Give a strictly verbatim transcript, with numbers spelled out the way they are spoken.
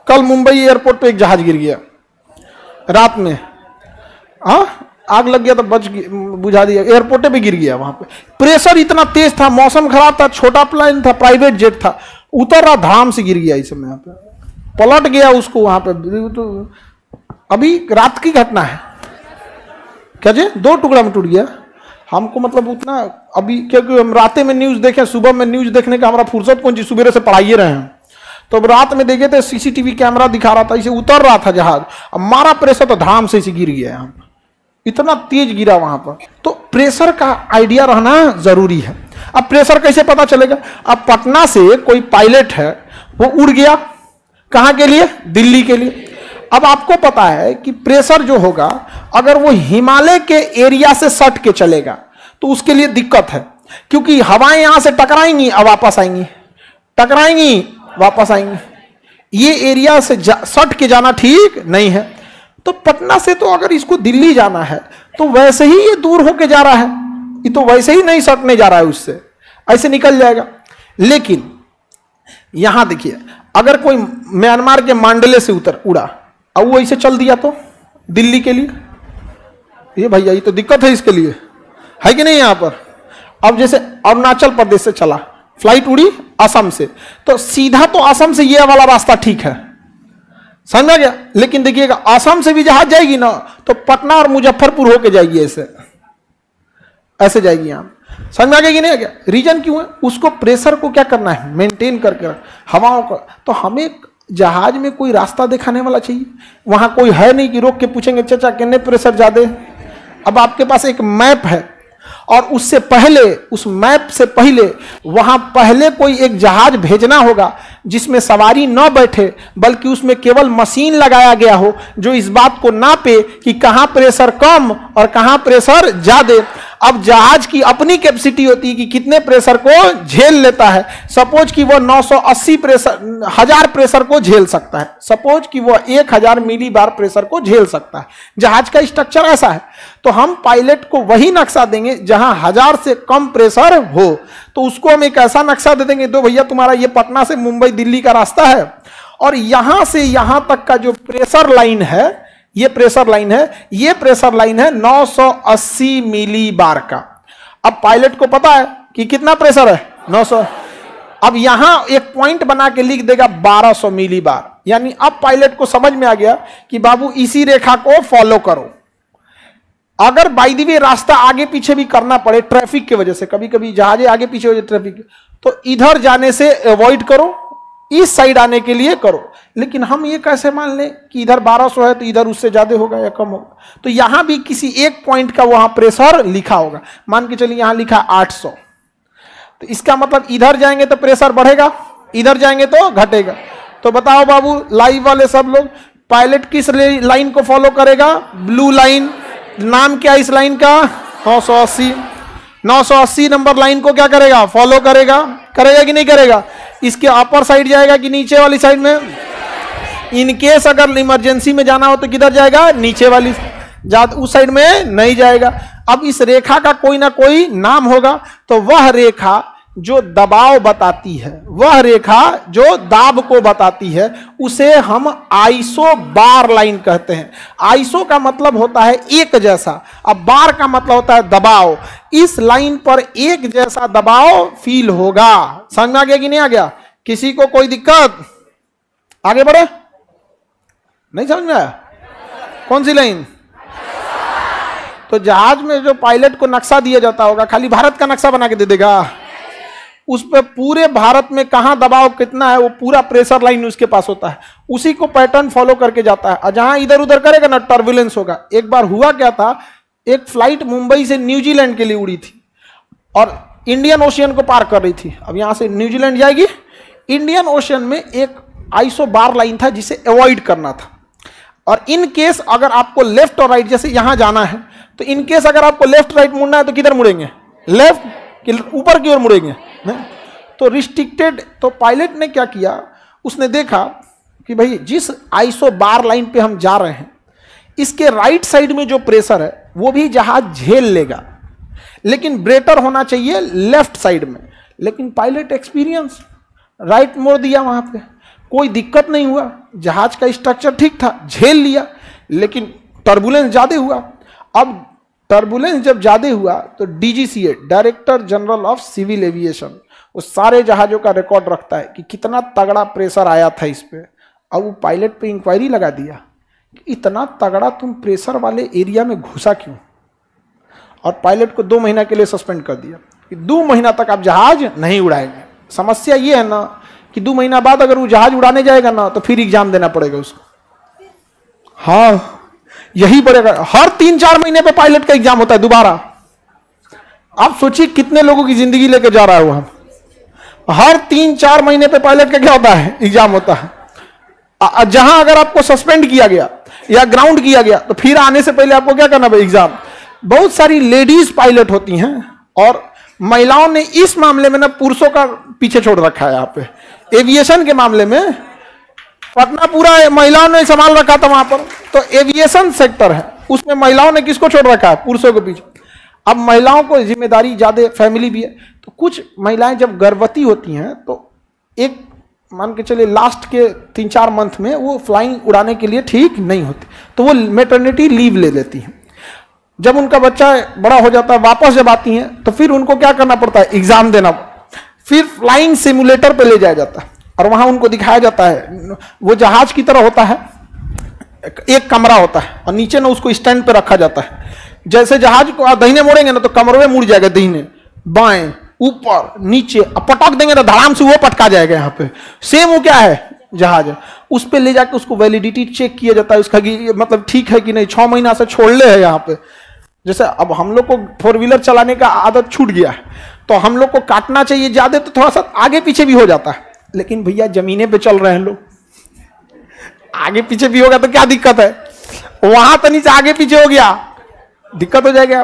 कल मुंबई एयरपोर्ट पे एक जहाज गिर गया रात में, हाँ आग लग गया तो बच बुझा दिया, एयरपोर्ट पे गिर गया। वहां पे प्रेशर इतना तेज था, मौसम खराब था, छोटा प्लेन था, प्राइवेट जेट था, उतर रहा धाम से गिर गया। इस समय यहाँ पे पलट गया उसको वहां पे। तो अभी रात की घटना है, क्या जी दो टुकड़ा में टूट गया। हमको मतलब उतना अभी, क्योंकि हम रातें में न्यूज देखे, सुबह में न्यूज देखने का हमारा फुर्सत कौन सी, सुबह से पढ़ाइए रहे हैं। तो अब रात में देखे थे सीसीटीवी कैमरा दिखा रहा था, इसे उतर रहा था जहाज, अब मारा प्रेशर तो धाम से इसे गिर गया यहाँ पर, इतना तेज गिरा वहां पर। तो प्रेशर का आइडिया रहना जरूरी है। अब प्रेशर कैसे पता चलेगा? अब पटना से कोई पायलट है, वो उड़ गया कहां के लिए? दिल्ली के लिए। अब आपको पता है कि प्रेशर जो होगा, अगर वो हिमालय के एरिया से सट के चलेगा तो उसके लिए दिक्कत है, क्योंकि हवाएं यहां से टकराएंगी और वापस आएंगी, टकराएंगी वापस आएंगी। ये एरिया से सट के जाना ठीक नहीं है। तो पटना से तो अगर इसको दिल्ली जाना है तो वैसे ही ये दूर होके जा रहा है, ये तो वैसे ही नहीं सटने जा रहा है, उससे ऐसे निकल जाएगा। लेकिन यहां देखिए, अगर कोई म्यांमार के मांडले से उतर उड़ा और वो ऐसे चल दिया तो दिल्ली के लिए, ये भैया ये तो दिक्कत है इसके लिए, है कि नहीं? यहां पर अब जैसे अरुणाचल प्रदेश से चला, फ्लाइट उड़ी असम से, तो सीधा तो असम से ये वाला रास्ता ठीक है, समझ में गया। लेकिन देखिएगा असम से भी जहाज जाएगी ना तो पटना और मुजफ्फरपुर होके जाएगी, ऐसे ऐसे जाएगी यहां, समझ में आ गया कि नहीं? क्या रीजन क्यों है? उसको प्रेशर को क्या करना है? मेंटेन करके रख, हवाओं का। तो हमें जहाज में कोई रास्ता दिखाने वाला चाहिए, वहां कोई है नहीं कि रोक के पूछेंगे चाचा कितने प्रेशर ज्यादा है। अब आपके पास एक मैप है और उससे पहले, उस मैप से पहले वहां पहले कोई एक जहाज भेजना होगा जिसमें सवारी न बैठे, बल्कि उसमें केवल मशीन लगाया गया हो जो इस बात को नापे कि कहां प्रेशर कम और कहां प्रेशर ज्यादा। अब जहाज की अपनी कैपेसिटी होती है कि कितने प्रेशर को झेल लेता है। सपोज कि वो नौ सौ अस्सी प्रेशर हजार प्रेशर को झेल सकता है, सपोज कि वो एक हजार मिली बार प्रेशर को झेल सकता है। जहाज का स्ट्रक्चर ऐसा है। तो हम पायलट को वही नक्शा देंगे जहां हजार से कम प्रेशर हो, तो उसको हम एक ऐसा नक्शा दे देंगे, तो भैया तुम्हारा ये पटना से मुंबई दिल्ली का रास्ता है और यहां से यहां तक का जो प्रेशर लाइन है, ये प्रेशर लाइन है, ये प्रेशर लाइन है नौ सौ अस्सी मिली बार का। अब पायलट को पता है कि कितना प्रेशर है, नौ सौ। अब यहां एक पॉइंट बना के लिख देगा बारह सौ मिली बार, यानी अब पायलट को समझ में आ गया कि बाबू इसी रेखा को फॉलो करो। अगर बाय द वे रास्ता आगे पीछे भी करना पड़े ट्रैफिक की वजह से, कभी कभी जहाजें आगे पीछे हो जाए ट्रैफिक, तो इधर जाने से अवॉइड करो, इस साइड आने के लिए करो। लेकिन हम ये कैसे मान लें कि इधर बारह सौ है तो इधर उससे ज्यादा होगा या कम होगा? तो यहां भी किसी एक पॉइंट का वहां प्रेशर लिखा होगा, मान के चलिए यहां लिखा आठ सौ, तो इसका मतलब इधर जाएंगे तो प्रेशर बढ़ेगा, इधर जाएंगे तो घटेगा। तो बताओ बाबू लाइव वाले सब लोग, पायलट किस लाइन को फॉलो करेगा? Blue line. नाम क्या इस लाइन का? नौ सौ अस्सी। नौ सौ अस्सी नंबर लाइन को क्या करेगा? फॉलो करेगा। करेगा कि नहीं करेगा? इसके अपर साइड जाएगा कि नीचे वाली साइड में? इनकेस अगर इमरजेंसी में जाना हो तो किधर जाएगा? नीचे वाली, ज्यादा उस साइड में नहीं जाएगा। अब इस रेखा का कोई ना कोई नाम होगा, तो वह रेखा जो दबाव बताती है, वह रेखा जो दाब को बताती है, उसे हम आइसो बार लाइन कहते हैं। आइसो का मतलब होता है एक जैसा, अब बार का मतलब होता है दबाव। इस लाइन पर एक जैसा दबाव फील होगा। समझ में आ गया कि नहीं आ गया? किसी को कोई दिक्कत? आगे बढ़े? नहीं समझ में आया? कौन सी लाइन? तो जहाज में जो पायलट को नक्शा दिया जाता होगा, खाली भारत का नक्शा बना के दे देगा, उस पर पूरे भारत में कहां दबाव कितना है वो पूरा प्रेशर लाइन उसके पास होता है, उसी को पैटर्न फॉलो करके जाता है। और जहां इधर उधर करेगा ना टर्बुलेंस होगा। एक बार हुआ क्या था, एक फ्लाइट मुंबई से न्यूजीलैंड के लिए उड़ी थी और इंडियन ओशियन को पार कर रही थी। अब यहां से न्यूजीलैंड जाएगी, इंडियन ओशियन में एक आइसो बार लाइन था जिसे अवॉइड करना था। और इन केस अगर आपको लेफ्ट और राइट, जैसे यहां जाना है, तो इन केस अगर आपको लेफ्ट राइट मुड़ना है तो किधर मुड़ेंगे? लेफ्ट कि ऊपर की ओर मुड़ेंगे? नहीं। तो रिस्ट्रिक्टेड। तो पायलट ने क्या किया, उसने देखा कि भाई जिस आइसो बार लाइन पे हम जा रहे हैं, इसके राइट साइड में जो प्रेशर है वो भी जहाज झेल लेगा, लेकिन ब्रेटर होना चाहिए लेफ्ट साइड में। लेकिन पायलट एक्सपीरियंस, राइट मोड़ दिया, वहां पे कोई दिक्कत नहीं हुआ, जहाज का स्ट्रक्चर ठीक था, झेल लिया, लेकिन टर्बुलेंस ज्यादा हुआ। अब टर्बुलेंस जब ज्यादा हुआ तो DGCA, director general of civil aviation, वो सारे जहाजों का रिकॉर्ड रखता है कि कितना तगड़ा प्रेशर आया था इस पे। अब वो पायलट पे इंक्वायरी लगा दिया कि इतना तगड़ा तुम प्रेशर वाले एरिया में घुसा क्यों, और पायलट को दो महीना के लिए सस्पेंड कर दिया कि दो महीना तक आप जहाज नहीं उड़ाएंगे। समस्या ये है ना कि दो महीना बाद अगर वो जहाज उड़ाने जाएगा ना तो फिर एग्जाम देना पड़ेगा उसको। हाँ, यही पड़ेगा, हर तीन चार महीने पे पायलट का एग्जाम होता है दोबारा। आप सोचिए कितने लोगों की जिंदगी लेके जा रहा है वो। हर तीन चार महीने पे पायलट का क्या होता है, एग्जाम होता है। जहां अगर आपको सस्पेंड किया गया या ग्राउंड किया गया तो फिर आने से पहले आपको क्या करना है, एग्जाम। बहुत सारी लेडीज पायलट होती हैं और महिलाओं ने इस मामले में ना पुरुषों का पीछे छोड़ रखा है। यहाँ पे एविएशन के मामले में पटना पूरा महिलाओं ने संभाल रखा था वहां पर, तो एविएशन सेक्टर है उसमें महिलाओं ने किसको छोड़ रखा है, पुरुषों के पीछे। अब महिलाओं को जिम्मेदारी ज्यादा, फैमिली भी है, तो कुछ महिलाएं जब गर्भवती होती हैं तो एक मान के चलिए लास्ट के तीन चार मंथ में वो फ्लाइंग उड़ाने के लिए ठीक नहीं होती, तो वो मेटर्निटी लीव ले लेती हैं। जब उनका बच्चा बड़ा हो जाता है, वापस जब आती हैं तो फिर उनको क्या करना पड़ता है, एग्जाम देना, फिर फ्लाइंग सिमुलेटर पे ले जाया जाता है और वहां उनको दिखाया जाता है। वो जहाज की तरह होता है, एक कमरा होता है और नीचे ना उसको स्टैंड पे रखा जाता है। जैसे जहाज को आप दहीने मोड़ेंगे ना तो कमरे में मुड़ जाएगा, दहीने बाएं ऊपर नीचे, अब पटक देंगे तो धड़ाम से वो पटका जाएगा। यहाँ पे सेम वो क्या है, जहाज है, उस पे ले जाकर उसको वैलिडिटी चेक किया जाता है उसका कि मतलब ठीक है कि नहीं, छह महीना से छोड़ ले है यहाँ पे। जैसे अब हम लोग को फोर व्हीलर चलाने का आदत छूट गया है तो हम लोग को काटना चाहिए ज्यादा, तो थोड़ा सा आगे पीछे भी हो जाता है, लेकिन भैया जमीने पे चल रहे हैं लोग, आगे पीछे भी होगा तो क्या दिक्कत है, वहां तो नीचे आगे पीछे हो गया दिक्कत हो जाएगा।